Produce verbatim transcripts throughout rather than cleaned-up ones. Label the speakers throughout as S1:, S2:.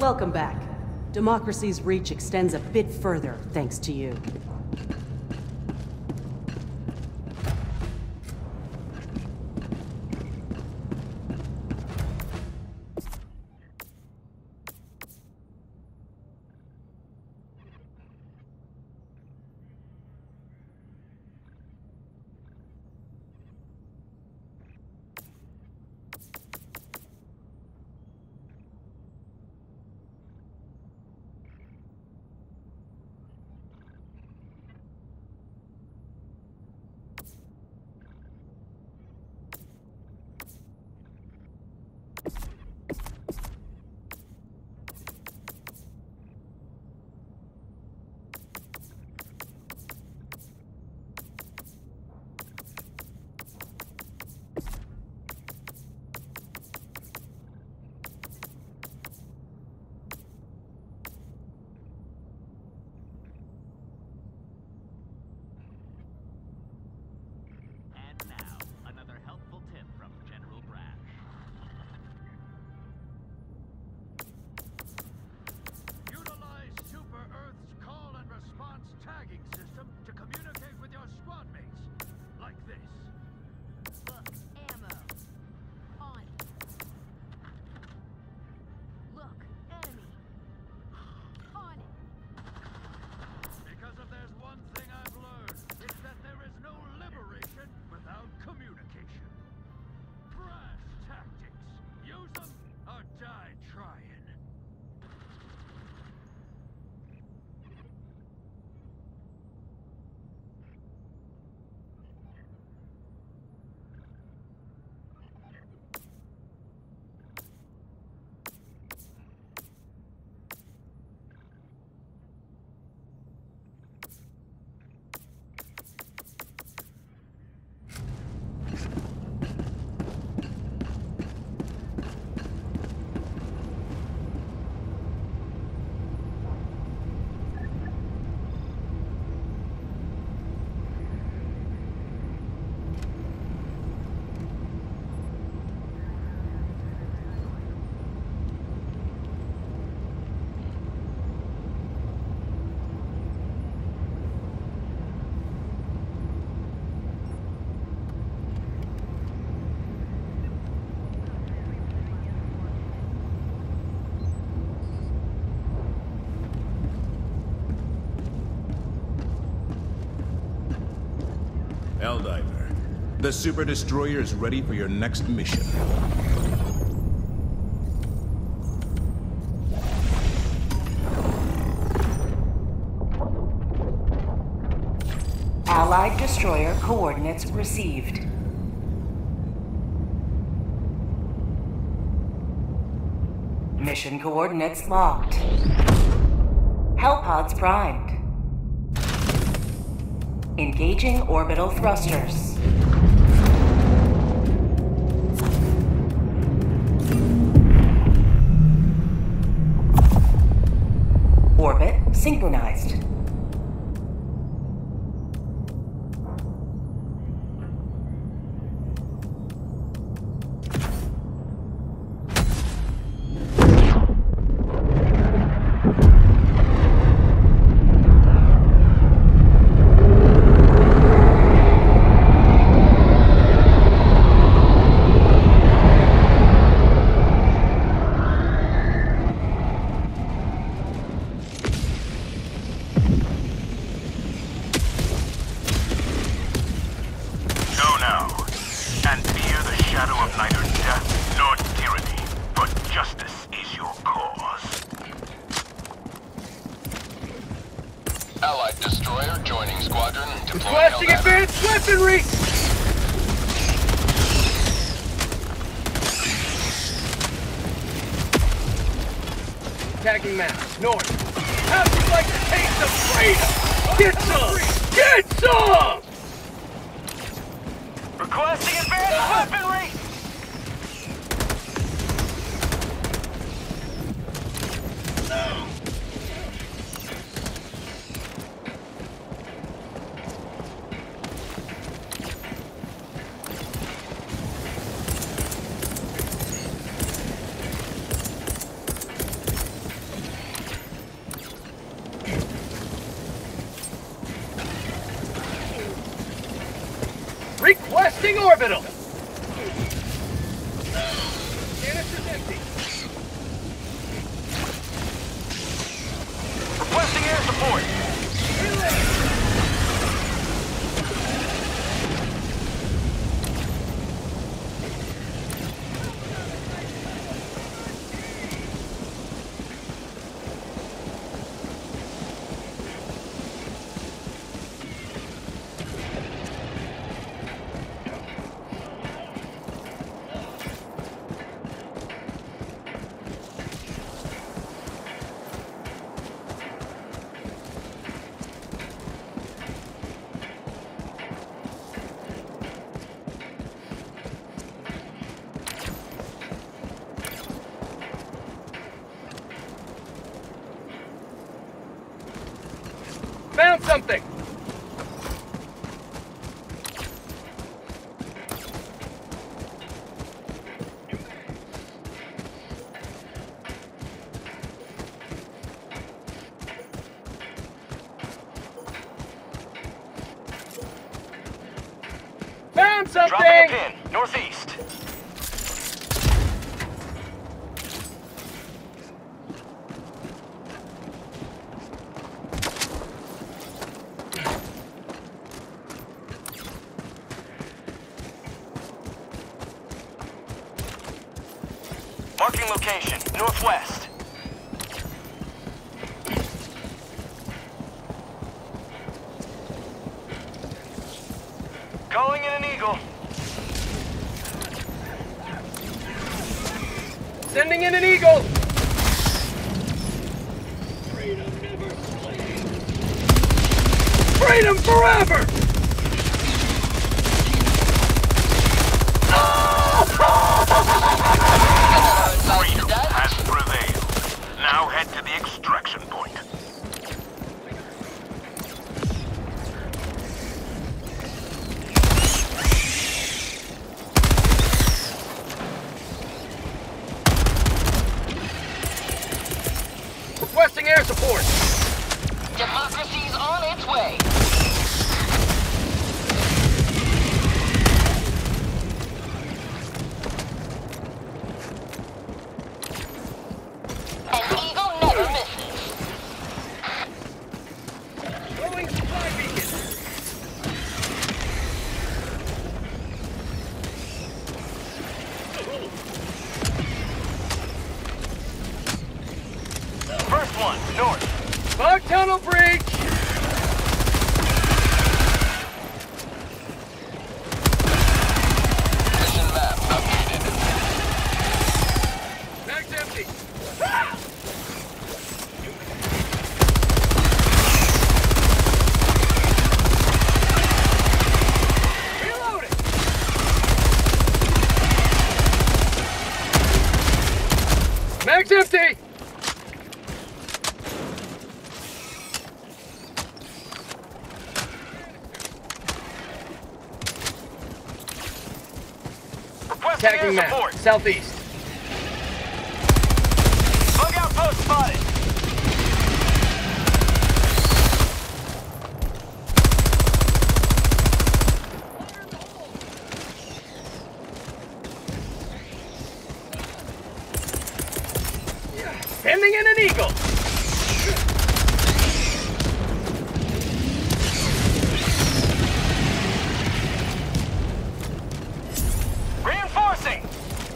S1: Welcome back. Democracy's reach extends a bit further, thanks to you.
S2: Helldiver, the Super Destroyer is ready for your next mission.
S3: Allied Destroyer coordinates received. Mission coordinates locked. Hellpods primed. Engaging orbital thrusters. Orbit synchronized.
S4: Allied Destroyer joining squadron.
S5: Requesting advanced weaponry! Attacking map, north. How'd you like to taste some freedom? Get some! Get some! Requesting advanced weaponry! No! Requesting orbital! Canister's empty.
S4: Requesting air support.
S5: Found something! Found something!
S4: Dropping a pin, northeast. Marking location, northwest. Calling in an eagle.
S5: Sending in an eagle! Freedom forever!
S4: Freedom has prevailed. Now head to the extraction point.
S5: Requesting air support!
S6: Democracy's on its way. An eagle never misses.
S5: Throwing supply beacon!
S4: First one, north.
S5: Bug tunnel breach!
S4: Mission map updated.
S5: Mag's empty! Reloading! Mag's empty!
S4: Requesting
S5: Tagging
S4: air
S5: map,
S4: support.
S5: southeast.
S4: Bug outpost spotted.
S5: Sending in an eagle!
S4: Reinforcing.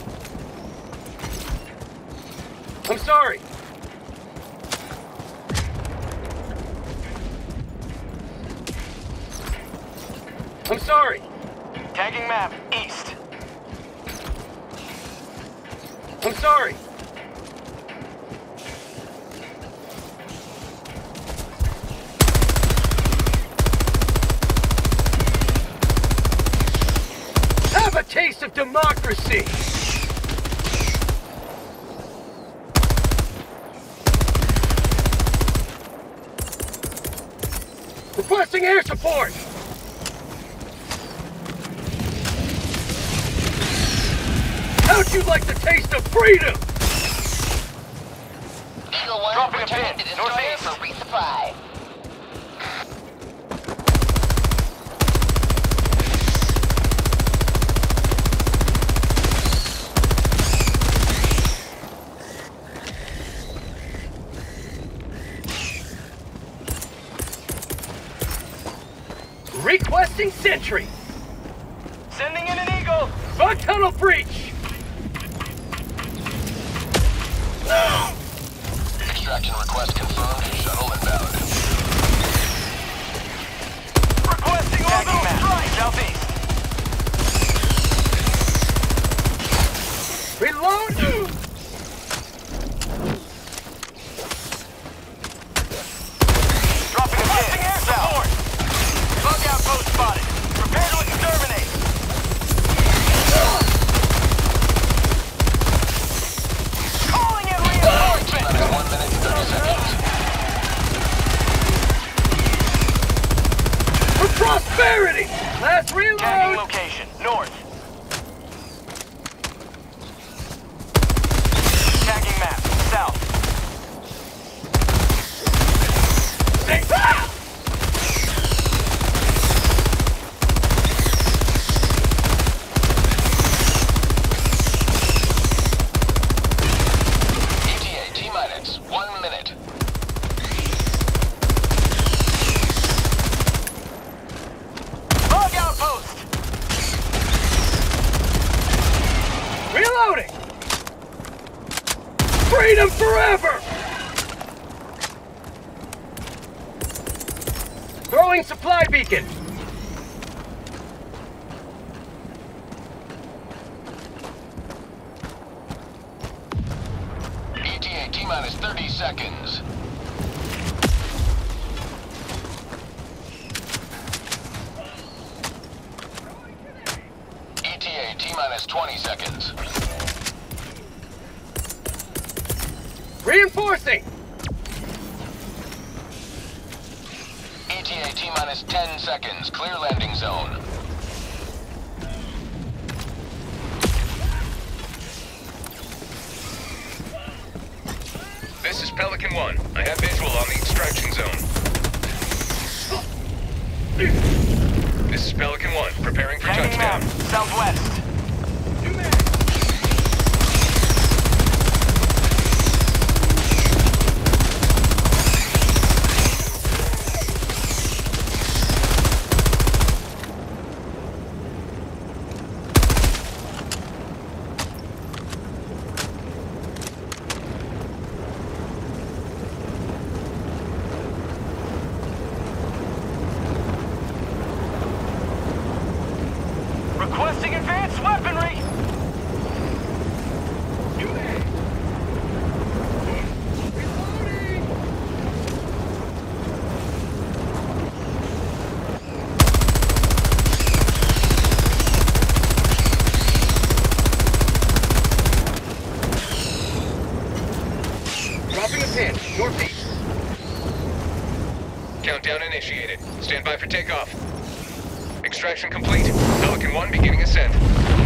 S5: I'm sorry. I'm sorry.
S4: Tagging map east.
S5: I'm sorry. Have a taste of democracy! Requesting air support! How'd you like the taste of freedom?
S6: Eagle One
S4: Dropping a
S6: returning
S4: pin,
S6: to destroyer
S4: northeast.
S6: for resupply.
S5: Requesting sentry. Sending in an eagle. On tunnel breach.
S4: Extraction request confirmed. Shuttle inbound.
S5: Requesting orbital strike. Southeast. Reload. Dropping a pin. Air support. Bug outpost spotted. Prepare to exterminate. Calling in reinforcements.
S4: One minute and thirty seconds.
S5: For prosperity! Last reload! Tagging location, north. Tagging map, south. Stay fast!
S4: E T A T-minus one minute.
S5: Bug outpost! Reloading! Freedom forever! Throwing supply beacon!
S4: E T A T-minus thirty seconds. E T A T-minus twenty seconds.
S5: Reinforcing!
S4: E T A T-minus ten seconds. Clear landing zone.
S7: This is Pelican one. I have visual on the extraction zone. This is Pelican one, preparing for
S5: Tagging
S7: touchdown.
S5: map, southwest. Requesting advanced weaponry! Dropping a pin, northeast.
S7: Countdown initiated. Stand by for takeoff. Extraction complete. Pelican one beginning ascent.